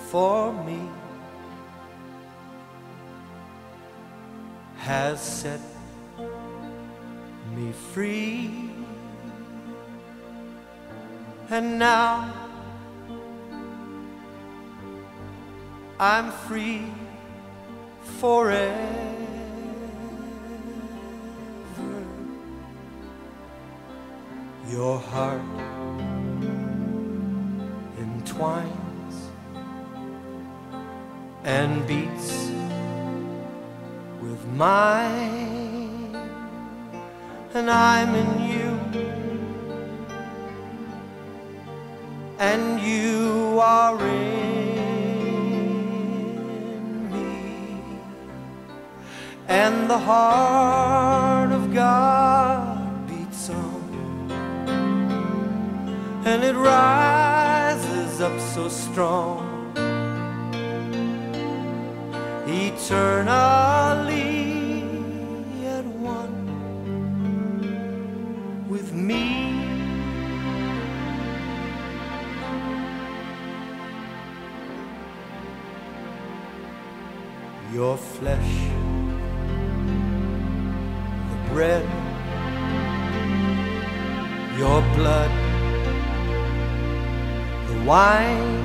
for me has set me free, and now I'm free forever. Your heart entwines and beats with mine, and I'm in you, and you are in me, and the heart of God beats on, and it rises up so strong, eternally at one with me. Your flesh, the bread, your blood, the wine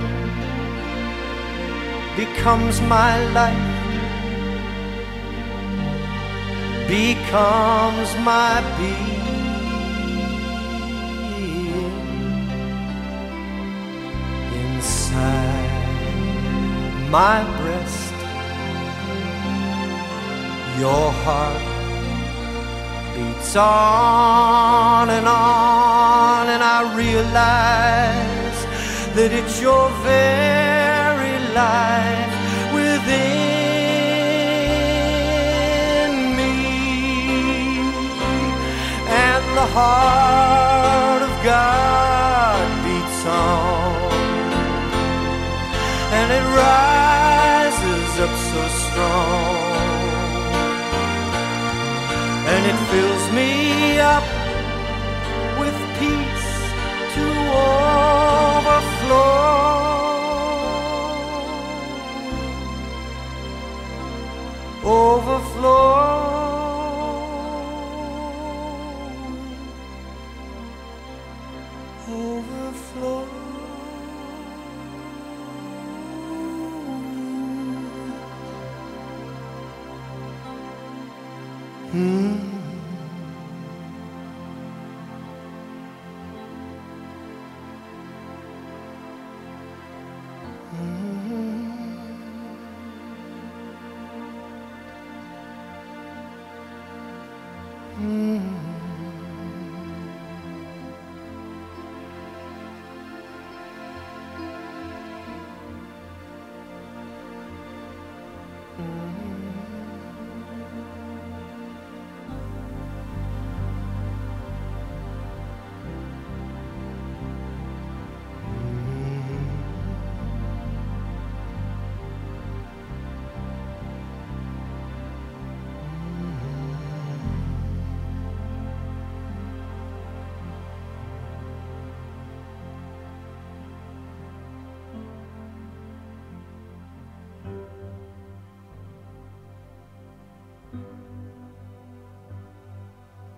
becomes my life, becomes my being. Inside my breast, your heart beats on, and I realize that it's your very life within me, and the heart of God beats on, and it rises up so strong, and it fills me up with peace to overflow, overflow, overflow. Mm-hmm.